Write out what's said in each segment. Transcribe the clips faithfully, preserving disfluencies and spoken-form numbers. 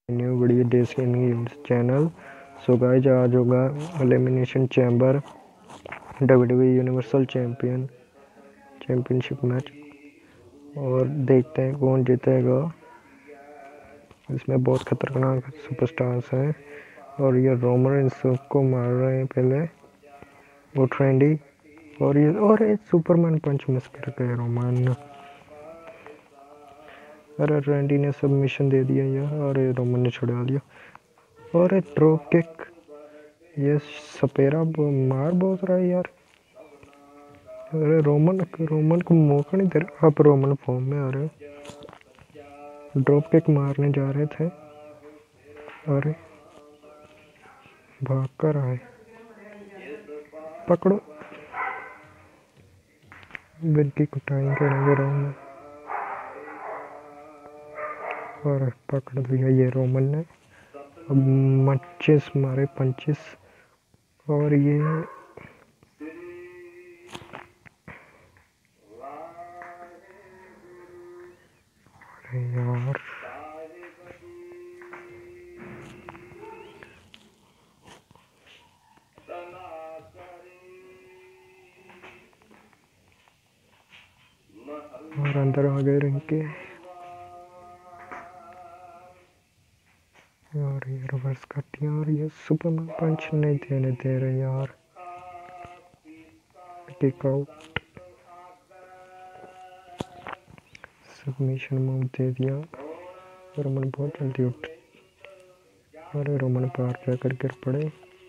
New video desi news channel. So guys आज होगा elimination chamber WWE universal champion championship match और देखते हैं कौन जीतेगा। इसमें बहुत खतरनाक सुपरस्टार्स हैं और ये रोमन इन सबको मार रहे हैं पहले वो ट्रेंडी और ये और एक सुपरमैन पंच मिस कर गए रोमन। अरे ट्रेंडी ने सबमिशन दे दिया यार और ये रोमन ने छुड़ा लिया और एक ड्रॉप किक। ये सपेरा मार बहुत रहा है यार। अरे रोमन रोमन को मौका नहीं दे रहा। अब रोमन फॉर्म में आ रहे ड्रॉप किक मारने जा रहे थे। अरे भाग कर आए पकड़ो बिल्की कुटाएंगे रोमन और पकड़ लिया ये रोमन ने। अब मच्चिस मारे पंचिस और ये अरे यार और अंदर आ गए रिंग के और ये रिवर्स कर दिया और ये सुपरमैन पंच नहीं देने दे रहे यार। किक आउट सबमिशन मूव दे दिया। रोमन बहुत जल्दी उठ अरे रोमन पार जाकर गिर पड़े।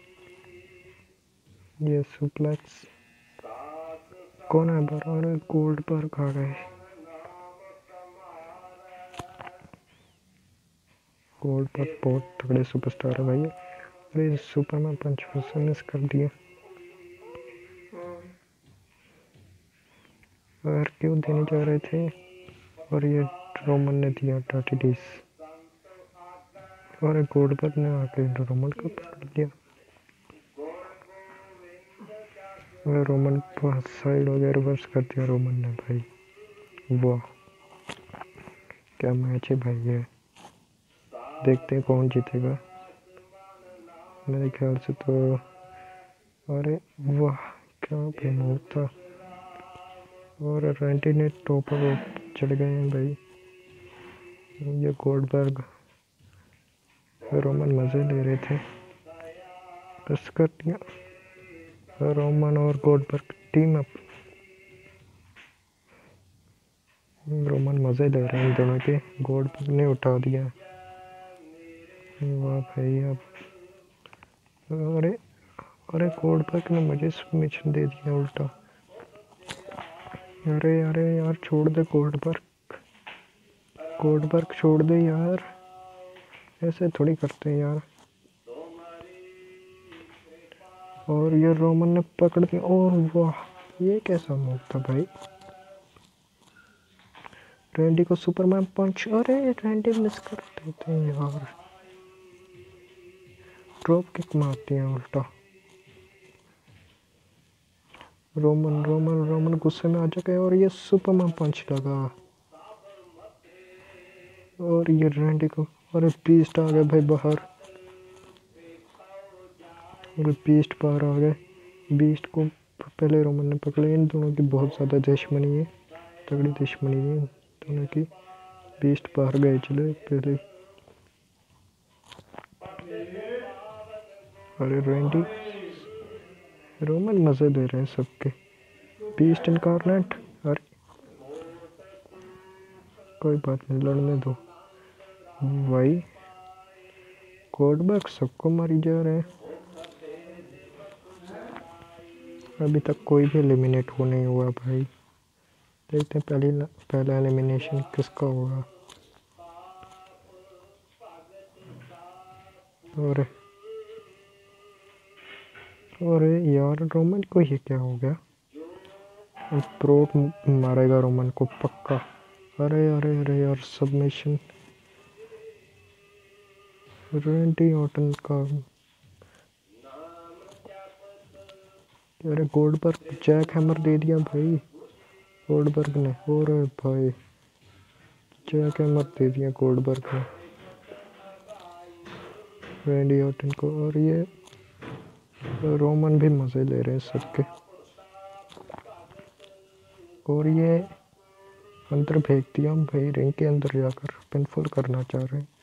ये सुप्लेक्स कौन है बार गोल्ड पर खा गए। गोल्ड पर बहुत तगड़े सुपरस्टार है भाई। अरे सुपरमैन पंच फिर मिस कर दिया और क्यों देने जा रहे थे और ये रोमन ने दिया टाटीडीस और गोल्ड पर ने आके रोमन को पकड़ लिया और रोमन पास साइड वगैरह रिवर्स कर दिया रोमन ने भाई। वाह क्या मैच है भाई। ये देखते हैं कौन जीतेगा। मेरे ख्याल से तो अरे वाह क्या मूव था और रेंटी ने टॉपर चढ़ गए हैं भाई। ये गोल्डबर्ग रोमन मजे ले रहे थे बस कर दिया। रोमन और गोल्डबर्ग टीम अप। रोमन मजे ले रहे हैं इन दोनों के। गोल्डबर्ग ने उठा दिया। वाह भाई। अब अरे अरे गोल्डबर्ग ने मुझे सबमिशन दे दिया उल्टा। अरे अरे यार छोड़ दे गोल्डबर्ग गोल्डबर्ग छोड़ दे यार। ऐसे थोड़ी करते हैं यार। और ये रोमन ने पकड़ दिया और वाह ये कैसा मूव था भाई। रैंडी को सुपरमैन पंच अरे रैंडी मिस कर देते हैं यार। ड्रॉप किक मारती है उल्टा। रोमन रोमन रोमन गुस्से में आ जाके और ये सुपरमैन पंच लगा और ये रैंडी को अरे बीस्ट आ गए भाई बाहर। और बीस्ट बाहर आ गए। बीस्ट को पहले रोमन ने पकड़े। इन दोनों की बहुत ज़्यादा दुश्मनी है तगड़ी दुश्मनी है दोनों की। बीस्ट बाहर गए चले पहले। अरे रैंडी रोमन मज़े दे रहे हैं सबके। बीस्ट इनकारनेट अरे कोई बात नहीं लड़ने दो भाई। गोल्डबर्ग सबको मारी जा रहे हैं। अभी तक कोई भी एलिमिनेट हो नहीं हुआ भाई। देखते हैं पहली पहला एलिमिनेशन किसका होगा। और अरे यार रोमन को ये क्या हो गया। प्रोट मारेगा रोमन को पक्का। अरे अरे अरे यार सबमिशन रैंडी ऑर्टन का। अरे गोल्डबर्ग जैक हैमर दे दिया भाई गोल्डबर्ग ने। और भाई जैक हैमर दे दिया गोल्डबर्ग ने। रैंडी ऑर्टन को। और ये रोमन भी मज़े ले रहे हैं सबके। और ये अंदर फेंक दिया भाई, रिंग के अंदर जाकर पिनफॉल करना चाह रहे हैं।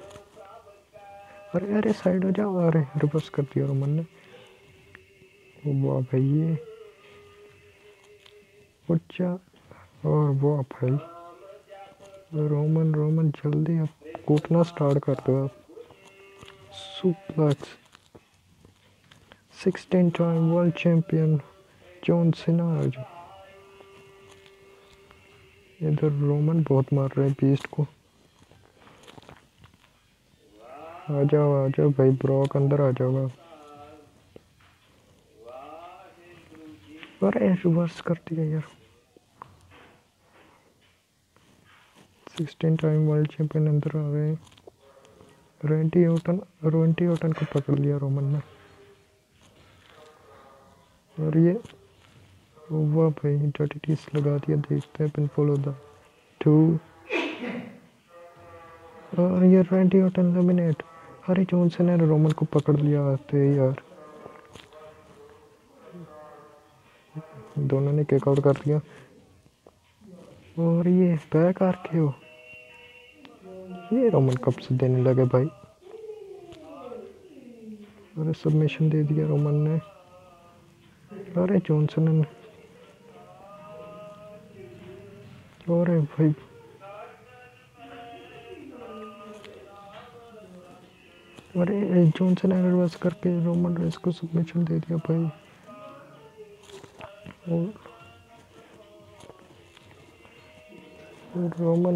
अरे अरे साइड हो जाओ। अरे रिवर्स कर दिया रोमन ने। वाह भाई ये उठ जा। और वाह भाई रोमन रोमन जल्दी अब कूटना स्टार्ट कर दो आप। Suplex. Sixteen time world champion John Cena. इधर रोमन बहुत मार रहे हैं बीस्ट को। आ जाओ आ जाओ भाई, ब्रॉक अंदर आ जाओगा। अरे रिवर्स कर दिया यार। सिक्सटीन टाइम वर्ल्ड चैंपियन अंदर आ रहे हैं। रैंडी ऑर्टन रैंडी ऑर्टन को पकड़ लिया रोमन ने। और ये वाह भाई डर्टीटीज लगा दिया। देखते हैं पिनफॉल होता टू। और ये रैंडी ऑर्टन एलिमिनेट। अरे जॉनसन ने रोमन को पकड़ लिया आते यार। दोनों ने किक आउट कर दिया। और ये बैक आर के हो। ये रोमन कब से देने लगे भाई। अरे सबमिशन दे दिया रोमन ने। अरे जॉनसन ने। अरे भाई अरे जॉनसन ने रिवर्स करके रोमन रेस को सबमिशन दे दिया भाई। और रोमन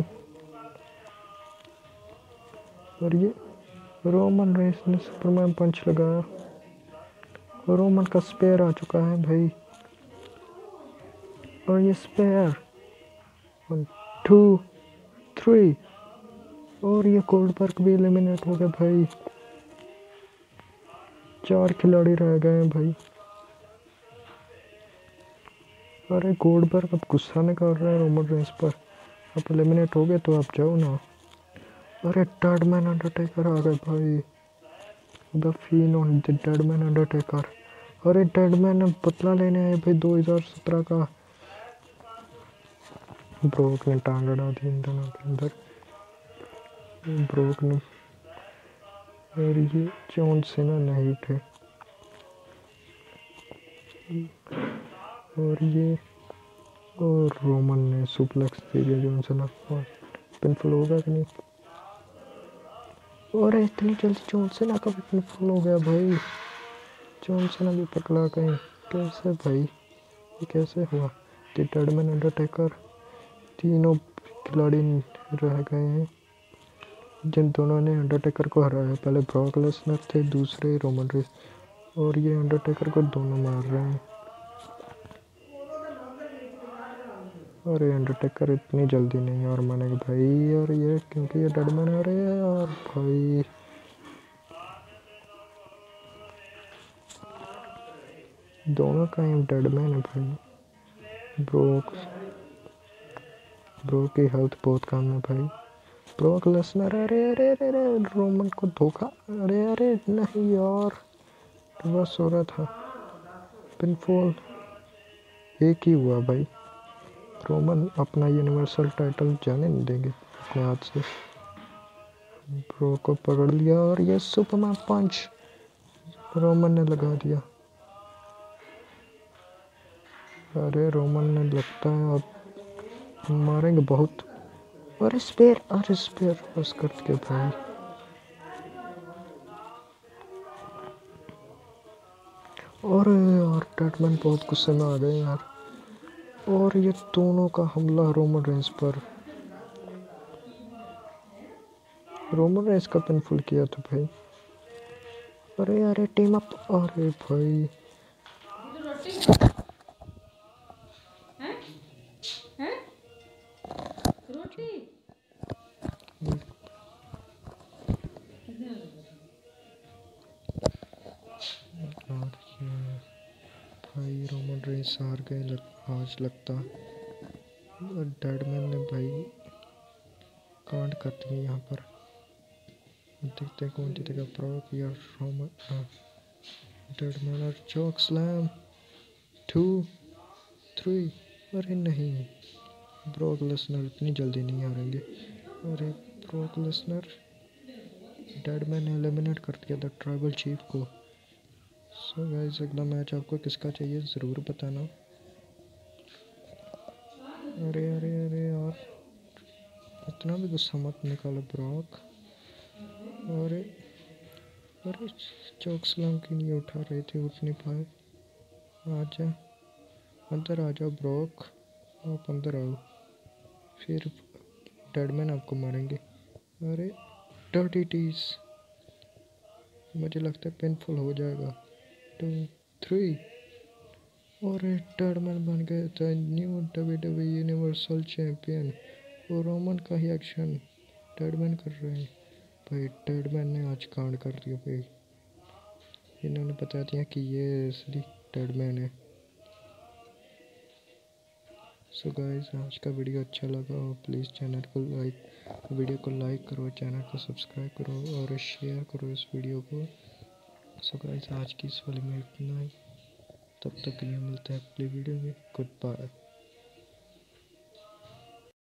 और ये रोमन रेस ने सुपरमैन पंच लगाया। रोमन का स्पेयर आ चुका है भाई। और ये स्पेयर वन टू थ्री। और ये गोल्डबर्ग भी एलिमिनेट हो गया भाई। चार खिलाड़ी रह गए हैं भाई। अरे गोल्डबर्ग अब गुस्सा निकाल रहा है रोमन रेस पर। अब एलिमिनेट हो गए तो आप जाओ ना। अरे डेड मैन अंडरटेकर आ गए भाई। The fiend on the dead man Undertaker. अरे डेड मैन अब बदला लेने आए भाई दो हज़ार सत्रह का। ब्रोक ने टांग अड़ा दी इन दोनों के अंदर। ब्रोक ने। और ये जॉन सीना नहीं उठे। और ये और रोमन ने सुप्लेक्स दे दिया जॉन सीना को। पिनफॉल होगा कि नहीं। और इतनी जल्दी जॉन सीना का भी पिनफॉल हो गया भाई। जॉन सीना भी पकड़ा गए। कैसे भाई ये कैसे हुआ। द डेड मैन अंडरटेकर तीनों खिलाड़ी रह गए हैं जिन दोनों ने अंडरटेकर को हराया। पहले ब्रॉक लेसनर थे, दूसरे रोमन रेस। और ये अंडरटेकर को दोनों मार रहे हैं। अरे अंडरटेकर इतनी जल्दी नहीं और मानेगा भाई। और ये क्योंकि ये डेड मैन आ रहे हैं और भाई दोनों का ही डेड मैन है भाई। ब्रोक ब्रोक की हेल्थ बहुत कम है भाई। Brock Lesnar. अरे अरे अरे अरे रोमन को धोखा। अरे अरे नहीं यार बस हो रहा था। पिनफॉल एक ही हुआ भाई। रोमन अपना यूनिवर्सल टाइटल जाने नहीं देंगे अपने हाथ से। ब्रो को पकड़ लिया और ये सुपरमैन पंच रोमन ने लगा दिया। अरे रोमन ने लगता है अब मारेंगे बहुत। अरे स्पेयर अरे स्पेयर बस कर दिया भाई। और यार डेडमैन बहुत गुस्से में आ गए यार। और ये दोनों का हमला रोमन रेंस पर। रोमन रेंस का पिनफॉल किया था भाई। अरे अरे टीम अप। अरे भाई भाई रोमन रेंस हार गए लग, आज लगता। डेडमैन ने भाई कांड कर दिया यहाँ पर। देखते हैं कौन जीतेगा, ब्रॉक या रोमन। डेडमैन और चोक स्लैम। To three. अरे नहीं, ब्रॉक लेसनर इतनी जल्दी नहीं हारेंगे। अरे ब्रॉक लेसनर, डेडमैन ने एलिमिनेट कर दिया था ट्राइबल चीफ को। सो गाइस, अगला मैच आपको किसका चाहिए ज़रूर बताना। अरे अरे अरे यार, इतना भी गुस्सा मत निकालो ब्रॉक। अरे अरे चोक स्लैम की नहीं उठा रहे थे, उठ नहीं पाए। आजा अंदर आ जाओ ब्रॉक, आप अंदर आओ, फिर डेडमैन आपको मारेंगे। अरे डर्टी टीज, मुझे लगता है पेनफुल हो जाएगा। To three. और डेडमैन बन गए थे new W W universal champion. और रोमन का ही एक्शन डेडमैन कर रहे हैं भाई। डेडमैन ने आज कांड कर दिया भाई, इन्होंने बता दिया कि ये असली डेडमैन है। सो गाइस, आज का वीडियो अच्छा लगा हो प्लीज़ चैनल को लाइक वीडियो को लाइक करो, चैनल को सब्सक्राइब करो और शेयर करो इस वीडियो को। सो गाइस, आज की इस वाली में इतना ही। तब तक के लिए मिलते हैं अगली वीडियो में। Good bye.